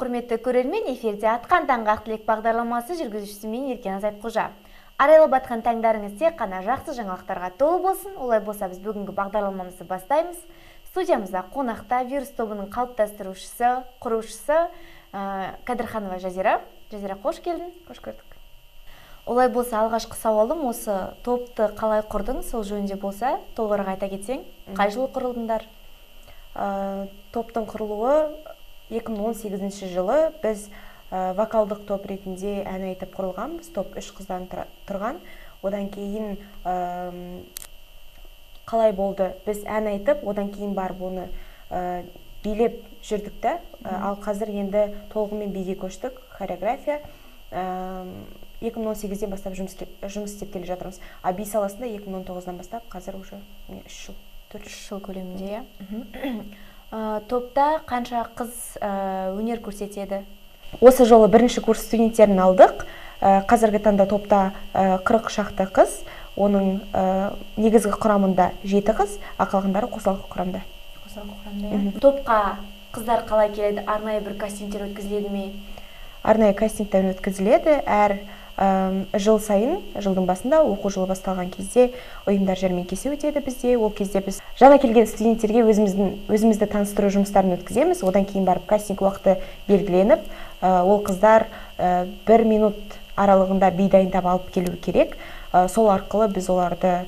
құрметті көрермен, эфирде Атқан таңға ақ тілек бағдарламасы жүргізушісі мен Еркен Азайтқожа. Арайлап батқан таңдарыңыз тек қана жақсы жаңалықтарға толы болсын. Олай болса, біз бүгінгі бағдарламамызды бастаймыз. Студиямызда қонақта вирус тобының қалыптастырушысы, құрушысы Кадырханова Жазира. Жазира, қош келдің. Қош көрдік. Олай болса, алғашқы сауалым осы топты қалай құрдың, сол жөнінде болса, толығырақ айта кетсең, қай жылы құрылдыңдар? Топтың құрылуы 2018 жылы. Біз вокалдық топ ретінде ән айтып құрылғанбыз. Топ 3 қыздан тұрған. Одан кейін қалай болды? Біз ән айтып, одан кейін барып оны билеп жүрдік та. Ал қазір енді толығымен биге көштік, хореография. 2018-ден бастап жұмыс істеп келе жатырмыз. А би саласында 2019-дан бастап қазір уже 3 жыл. 4 жыл көлемінде. Топта қанша қыз өнер көрсетеді? Осы жолы бірінші курс студенттерін алдық. Қазіргі таңда топта 40 шақты қыз, оның негізгі құрамында 7 қыз, қалғандары қосалқы құрамда. Топқа қыздар қалай келеді? Арнайы бір кастингтер өткізіледі ме? Арнайы кастингтер өткізіледі. Әр жыл сайын, жылдың басында, оқу жылы басталған кезде ұйымдар жәрмеңкесі өтеді бізде. Ол кезде біз жаңа келген студенттерге өзімізді таныстыру жұмыстарын өткіземіз. Одан кейін барып кастинг уақыты белгіленіп, ол қыздар 1 минут аралығында би дайындап алып келу керек. Сол арқылы біз оларды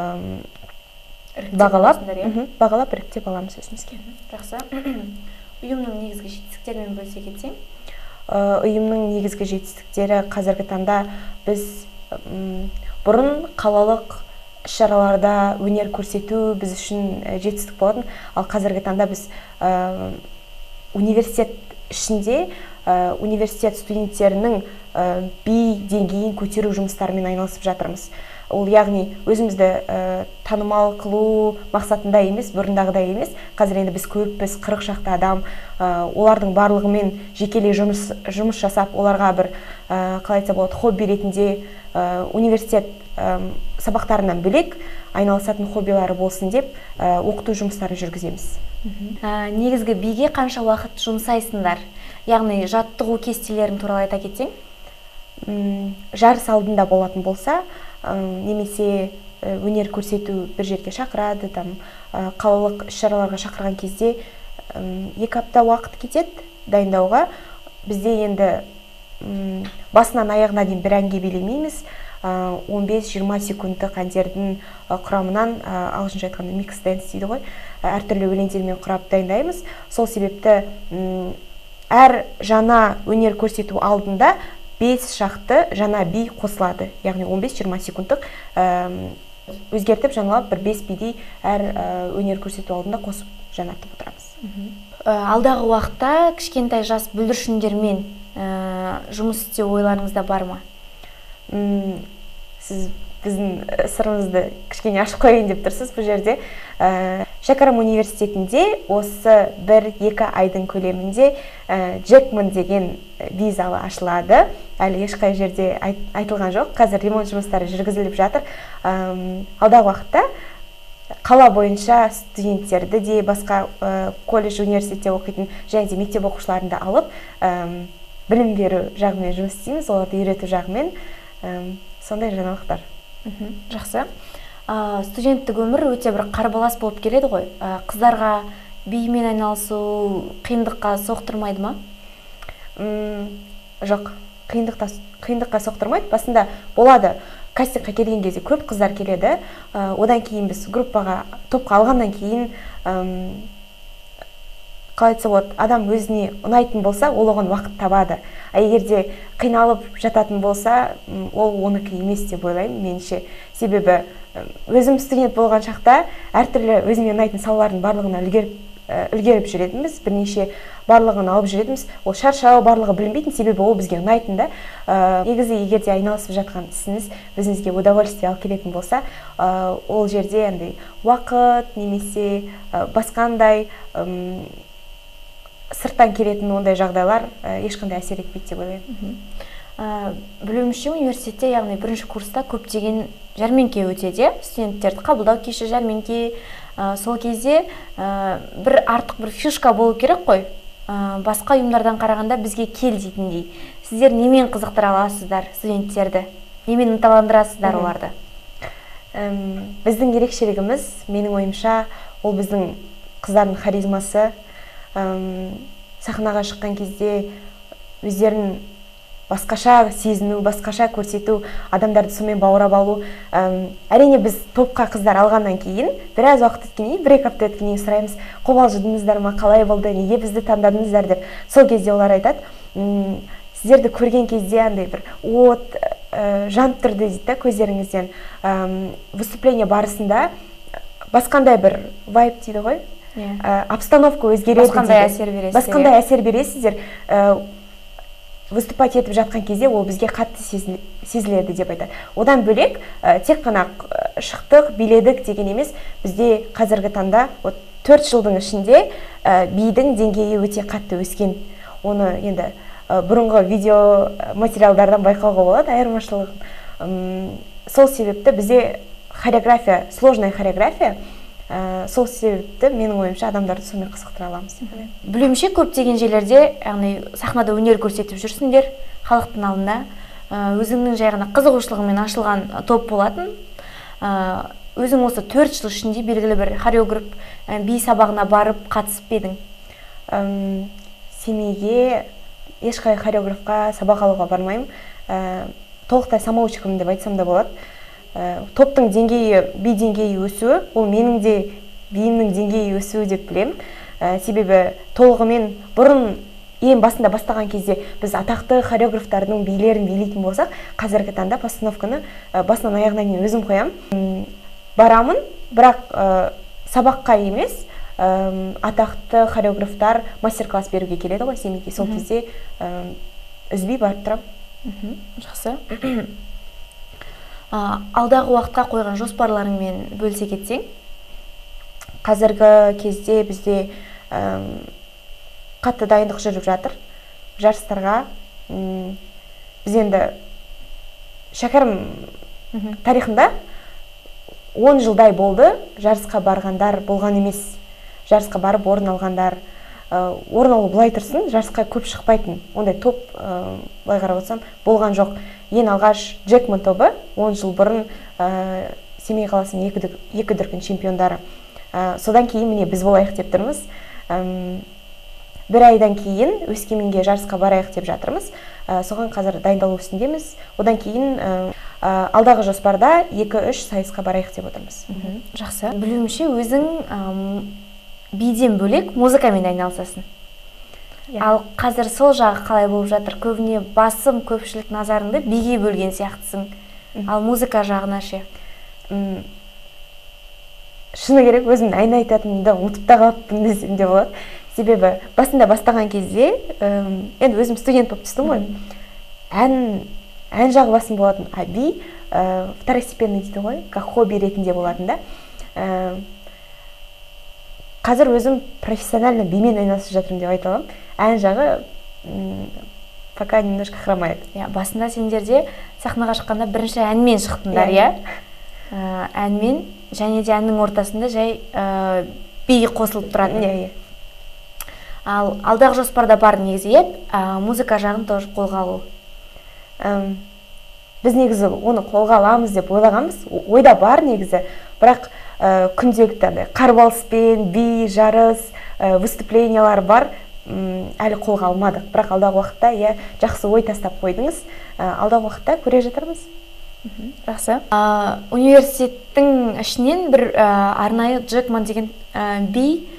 бағалап іріктеп аламыз өзімізге. Жақсы. Ұйымның негізгі жетістіктерімен бөлісе кетсең? Ұйымның негізгі жетістіктері қазіргі таңда біз бұрын қалалық іс-шараларда өнер көрсету біз үшін жетістік болатын. Ал қазіргі таңда біз университет ішінде университет студенттерінің би деңгейін көтеру жұмыстарымен айналысып жатырмыз. Ол яғни өзімізді танымал қылу мақсатында емес, бұрындағыдай емес. Қазір енді біз көппіз, 40 шақты адам, олардың барлығымен жекелей жұмыс жасап, оларға бір қалай айтса болады, хобби ретінде университет сабақтарынан бөлек айналысатын хоббилары болсын деп оқыту жұмыстарын жүргіземіз. Негізгі биге қанша уақыт жұмсайсыңдар? Яғни жаттығу кестелерін туралы айта кетсең? Жарыс алдында болатын болса, немесе өнер көрсету бір жерге шақырады, қалалық іс-шараларға шақырған кезде 2 апта уақыт кетеді дайындауға. Бізде енді басынан аяғына дейін бір әнге билемейміз. 15-20 секундтық әндердің құрамынан, ағылшынша айтқанда микс дэнс дейді ғой, әртүрлі өлеңдермен құрап дайындаймыз. Сол себепті әр жаңа өнер көрсету алдында 5 шақты жаңа би қосылады. Яғни 15-20 секундтық өзгертіп жаңалап бір 5 бидей әр өнер көрсету алдында қосып жаңартып отырамыз. Алдағы уақытта кішкентай жас бүлдіршіндермен жұмыс істеу ойларыңызда бар ма? Сіз біздің сырымызды кішкене ашып қойын деп тұрсыз бұл жерде. Шәкәрім университетінде осы 1-2 айдың көлемінде Джекман деген би залы ашылады. Әлі ешқай жерде айтылған жоқ. Қазір ремонт жұмыстары жүргізіліп жатыр. Алдағы уақытта қала бойынша студенттерді де, басқа колледж, университетте оқитын және де мектеп оқушыларында алып, білім беру жағымен жұмыс істейміз, оларды үйрету жағымен. Сондай жаңалықтар. Жақсы. Студенттік өмір өте бір қарбалас болып келеді ғой. Қыздарға бимен айналысу қиындыққа соқтырмайды ма? Жоқ, қиындыққа соқтырмайды. Басында болады, кастингқа келген кезде көп қыздар келеді. Одан кейін біз группаға, топқа алғаннан кейін қалай айтса болады, адам өзіне ұнайтын болса, ол оған уақыт табады. Егерде қиналып жататын болса, ол оныкі емес деп ойлаймын, меніңше. Себебі өзім студент болған шақта әртүрлі өзіме ұнайтын салалардың барлығына үлгеріп жүретінбіз, бірнеше барлығын алып жүретінбіз. Ол шаршау барлығы білінбейтін, себебі ол бізге ұнайтын да. Негізі егерде айналысып жатқан ісіңіз өзіңізге удовольствие алып келетін болса, ол жерде уақыт немесе басқандай сырттан келетін ондай жағдайлар ешқандай әсер етпейді деп ойлаймын. Білуімше университетте, яғни бірінші курста көптеген жәрмеңке өтеді, студенттерді қабылдау кеші жәрмеңке. Сол кезде бір артық бір фишка болу керек қой. басқа ұйымдардан қарағанда бізге кел дейтіндей. Сіздер немен қызықтыра аласыздар студенттерді? Немен ынталандырасыздар оларды? Біздің ерекшелігіміз, менің ойымша, ол біздің қыздардың харизмасы. Сахнаға шыққан кезде өздерін басқаша сезіну, басқаша көрсету, адамдарды сонымен баурап алу. Әрине біз топқа қыздар алғаннан кейін, біраз уақыт өткеннен, 1-2 апта өткеннен кейін сұраймыз, қобалжыдыңыздар ма, қалай болды, неге бізді таңдадыңыздар деп. Сол кезде олар айтады, сіздерді көрген кезде андай бір от жанып тұрды дейді, көздеріңізден. Выступление барысында басқандай бір вайб дейді ғой, обстановка өзгереді, басқандай әсер бересіздер. Выступать етіп жатқан кезде ол бізге қатты сезіледі деп айтады. Одан бөлек тек қана шықтық, биледік деген емес, бізде қазіргі таңда 4 жылдың ішінде бидің деңгейі өте қатты өскен. Оны енді бұрынғы видео материалдардан байқауға болады, айырмашылығын. Сол себепті бізде хореография, сложная хореография, сол себепті менің ойымша адамдарды сонымен қызықтыра аламыз. Білуімше көптеген жерлерде, яғни сахнада өнер көрсетіп жүрсіңдер, халықтың алдында, өзіңнің жай ғана қызығушылығымен ашылған топ болатын. Өзің осы 4 жыл ішінде белгілі бір хореограф би сабағына барып қатысып едің? Семейге ешқай хореографқа сабақ алуға бармаймын. Толықтай самоучкамын деп айтсам да болады. Топтың деңгейі, би деңгейі өсуі, ол менің де биімнің деңгейі өсуі деп білем. Себебі толығымен бұрын ең басында бастаған кезде біз атақты хореографтардың билерін билейтін болсақ, қазіргі таңда постановканы басынан аяғына дейін өзім қоям. Барамын, бірақ сабаққа емес, атақты хореографтар мастер-класс беруге келеді ғой Семейге. Сол кезде үзбей барып тұрам. Жақсы. Алдағы уақытқа қойған жоспарларыңмен бөлісе кетсең? Қазіргі кезде бізде қатты дайындық жүріп жатыр жарыстарға. Біз енді шәкәрім тарихында 10 жылдай болды жарысқа барғандар болған емес. Жарысқа барып орын алғандар. Орын алу былай тұрсын, жарысқа көп шықпайтын. Ондай топ, былай қарап отырсам, болған жоқ. Ең алғаш Джекман тобы 10 жыл бұрын Семей қаласының 2 дүркін чемпиондары. Содан кейін міне біз болайық деп тұрмыз. 1 айдан кейін Өскеменге жарысқа барайық деп жатырмыз. Соған қазір дайындалу үстіндеміз. Одан кейін алдағы жоспарда 2-3 сайысқа барайық деп отырмыз. Жақсы. Білуімше өзің биден бөлек музыкамен айналысасың. Ал қазір сол жағы қалай болып жатыр? Көбіне басым көпшілік назарыңды биге бөлген сияқтысың. Ал музыка жағына ше? Шыны керек, өзім ән айтатынымды ұмытып та қалыппын десем де болады. Себебі басында бастаған кезде, енді өзім студент болып түстім ғой. Ән жағы басым болатын, а би второстепенный дейді ғой, как хобби ретінде болатын да. Қазір өзім профессионально бимен айналысып жатырмын деп айта аламын. Ән жағы пока немножко хромает. Басында сендерде сахнаға шыққанда бірінші әнмен шықтыңдар, әнмен, және де әннің ортасында жай би қосылып тұратын. Ал алдағы жоспарда бар негізі, музыка жағын тоже қолға алу. Біз негізі оны қолға аламыз деп ойлағанбыз, ойда бар негізі, бірақ күнделікті қарбалыспен, би, жарыс, выступлениялар бар, әлі қолға алмадық. Бірақ алдағы уақытта жақсы ой тастап қойдыңыз, алдағы уақытта көре жатармыз. Жақсы. Университеттің ішінен бір арнайы Джекман деген би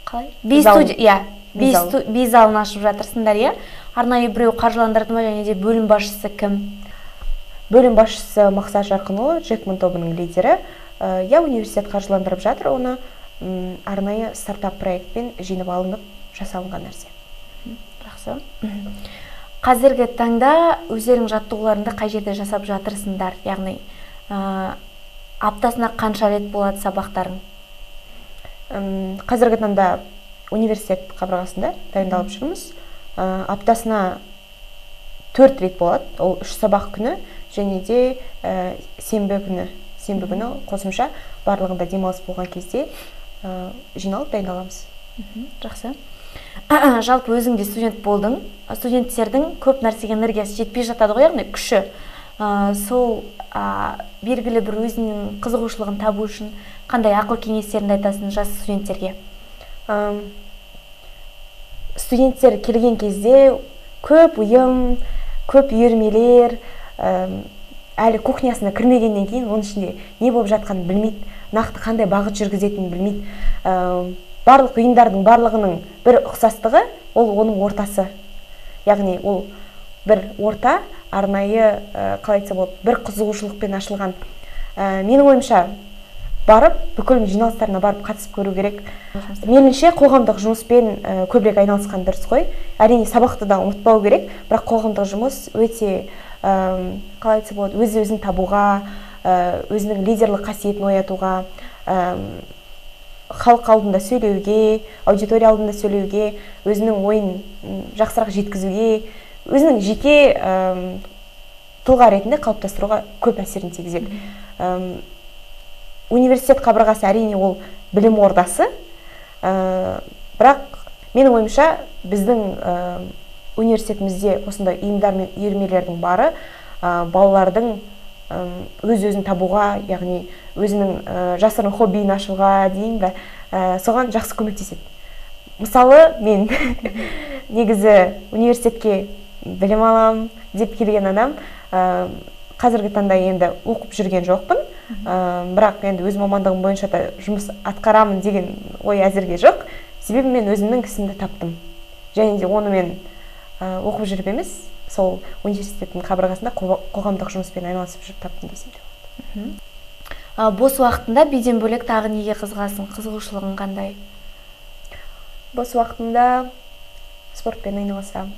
залын ашып жатырсыңдар, арнайы біреу қаржыландырды ма, және де бөлім басшысы кім? Бөлім басшысы Мақсат Жарқынұлы, Джекман тобының лидері. Университет қаржыландырып жатыр, оны арнайы стартап проектпен жинап алынып жасалынған нәрсе. Жақсы. Қазіргі таңда өздерің жаттығуларыңды қай жерде жасап жатырсыңдар? Яғни аптасына қанша рет болады сабақтарың? Қазіргі таңда университет қабырғасында дайындалып жүрміз. Аптасына 4 рет болады, ол 3 сабақ күні, және де сенбі күні қосымша барлығында демалыс болған кезде жиналып дайындаламыз. Жақсы. Жалпы өзің де студент болдың. Студенттердің көп нәрсеге энергиясы жетпей жатады ғой, яғни күші. Сол белгілі бір өзінің қызығушылығын табу үшін қандай ақыл кеңестеріңді айтасың жас студенттерге? Студенттер келген кезде көп ұйым, көп үйірмелер, әлі кухнясына кірмегеннен кейін оның ішінде не болып жатқанын білмейді, нақты қандай бағыт жүргізетінін білмейді. Барлық ұйымдардың барлығының бір ұқсастығы ол оның ортасы. Яғни ол бір орта, арнайы, қалай айтса болады, бір қызығушылықпен ашылған. Менің ойымша барып, бүкіл жиналыстарына барып қатысып көру керек. Меніңше қоғамдық жұмыспен көбірек айналысқан дұрыс қой. Әрине сабақты да ұмытпау керек, бірақ қоғамдық жұмыс өте, қалай айтса болады, өзін табуға, өзінің лидерлік қасиетін оятуға, халық алдында сөйлеуге, аудитория алдында сөйлеуге, өзінің ойын жақсырақ жеткізуге, өзінің жеке тұлға ретінде қалыптастыруға көп әсерін тигізеді. Университет қабырғасы әрине ол білім ордасы, бірақ менің ойымша біздің университетімізде осындай ұйымдар мен үйірмелердің бары балалардың өз-өзін табуға, яғни өзінің жасырын хоббиін ашуға дейін бе, соған жақсы көмектеседі. Мысалы, мен негізі университетке білім алам деп келген адам, қазіргі таңда енді оқып жүрген жоқпын, бірақ енді өз мамандығым бойынша да жұмыс атқарамын деген ой әзірге жоқ. Себебі мен өзімнің ісімді таптым. Және де оны мен оқып жүріп емес, сол университеттің қабырғасында қоғамдық жұмыспен айналысып жүріп таптым десем де болады. Бос уақытында биден бөлек тағы неге қызығасың? Қызығушылығың қандай? Бос уақытында спортпен айналысам.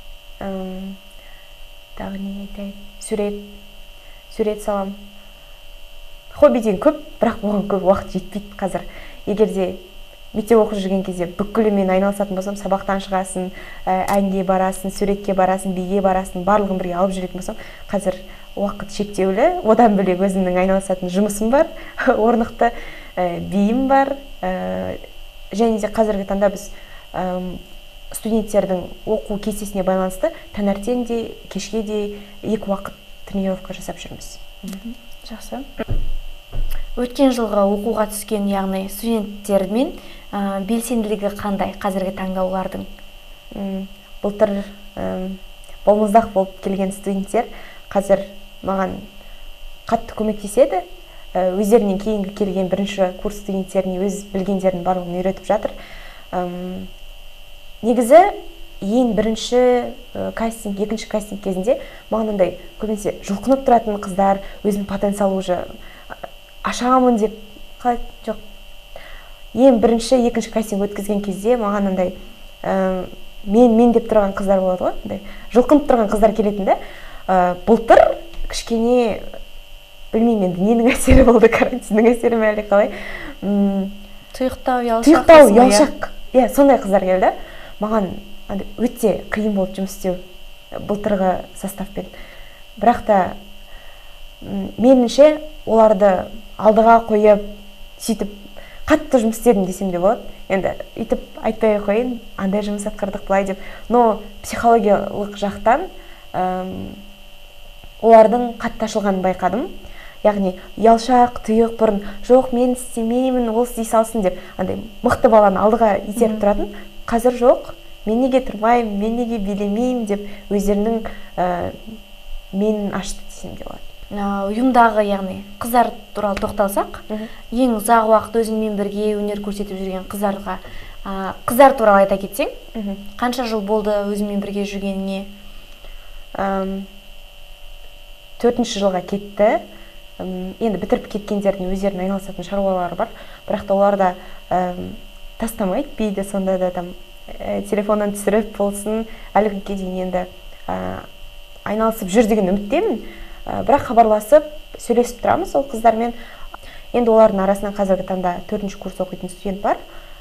Тағы не айтайын? Сурет салам. Хоббиден көп, бірақ оған көп уақыт жетпейді қазір. Егер де мектеп оқып жүрген кезде бүкілімен айналысатын болсам, сабақтан шығасың, әнге барасың, суретке барасың, биге барасың, барлығын бірге алып жүретін болсам, қазір уақыт шектеулі. Одан бөлек өзімнің айналысатын жұмысым бар, орнықты биім бар. Және де қазіргі таңда біз студенттердің оқу кестесіне байланысты таңертең де, кешке де 2 уақыт тренировка жасап жүрміз. Жақсы. Өткен жылғы оқуға түскен, яғни студенттермен белсенділігі қандай қазіргі таңда олардың? Былтыр балмұздақ болып келген студенттер қазір маған қатты көмектеседі. Өздерінен кейінгі келген бірінші курс студенттеріне өз білгендерін барлығын үйретіп жатыр. Негізі ең бірінші кастинг, екінші кастинг кезінде мағынандай көбінесе жұлқынып тұратын қыздар, өзінің потенциалы уже ашамын деп, қалай жоқ. Ең бірінші, екінші кастинг өткізген кезде мағынандай мен деп тұрған қыздар болады ғой, жұлқынып тұрған қыздар келетін де. Былтыр кішкене білмеймін енді ненің әсері болды, карантиннің әсері ме әлде қалай. Тұйықтау, ялшақ. Сондай қыздар келді. Маған өте қиын болды жұмыс істеу былтырғы составпен. Бірақ та меніңше оларды алдыға қойып, сөйтіп қатты жұмыс істедім десем де болады. Енді үйтіп айтпай қойын, андай жұмыс атқардық былай деп. Но психологиялық жақтан олардың қатты ашылғанын байқадым. Яғни ялшақ, тұйық бұрын, жоқ мен істемеймін, ол істей салсын деп, андай мықты баланы алдыға итеріп тұратын. Қазір жоқ, мен неге тұрмаймын, мен неге билемеймін деп өздерінің менін ашты десем де болады. Ұйымдағы, яғни қыздар туралы тоқталсақ, ең ұзақ уақыт өзіңмен бірге өнер көрсетіп жүрген қыздар туралы айта кетсең, қанша жыл болды өзіңмен бірге жүргеніне? 4-ші жылға кетті. Енді бітіріп кеткендердің өздерінің айналысатын шаруалары бар, бірақ та олар да тастамайды, бейді сонда да телефоннан түсіріп болсын, әлі күнге дейін енді айналысып жүр деген үміттемін. Бірақ хабарласып, сөйлесіп тұрамыз ол қыздармен. Енді олардың арасынан қазіргі таңда 4-ші курс оқитын студент бар.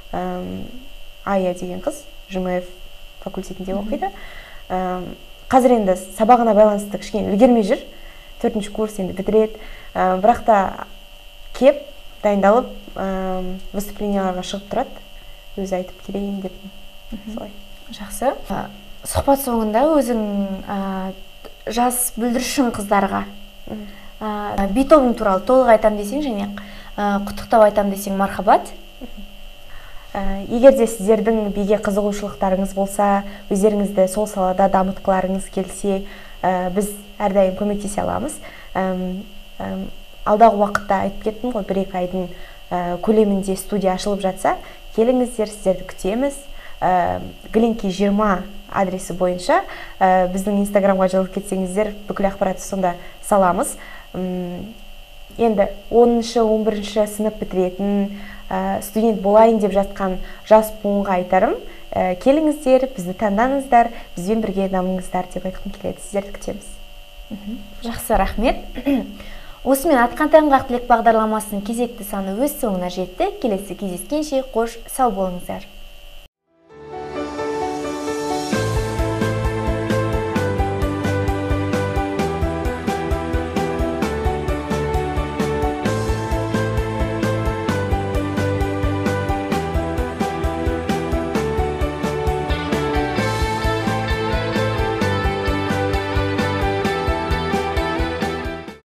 Ая деген қыз, ЖМФ факультетінде оқиды. Қазір енді сабағына байланысты кішкене үлгермей жүр. 4-ші курс енді бітіреді. Бірақ та кеп, дайындалып, выступленияларға шығып тұрады. Өзі айтып келейін деп. солай. Жақсы. Сұхбат соңында өзің жас бүлдіршін қыздарға би тобың туралы толық айтам десең және құттықтап айтам десең мархабат. Егер де сіздердің биге қызығушылықтарыңыз болса, өздеріңізді сол салада дамытқыларыңыз келсе, біз әрдайым көмектесе аламыз. Алдағы уақытта айтып кеттім ғой, 1-2 айдың көлемінде студия ашылып жатса, келіңіздер, сіздерді күтеміз. Глинки 20 адресі бойынша біздің инстаграмға жазылып кетсеңіздер, бүкіл ақпаратты сонда саламыз. Енді 10-11 сынып бітіретін студент болайын деп жатқан жас буынға айтарым, келіңіздер, бізді таңдаңыздар, бізбен бірге дамыңыздар деп айтқым келеді. Сіздерді күтеміз. Жақсы, рахмет. Осымен Атқан таңғы ақ тілек бағдарламасының кезекті саны өз соңына жетті. Келесі кездескенше қош, сау болыңыздар.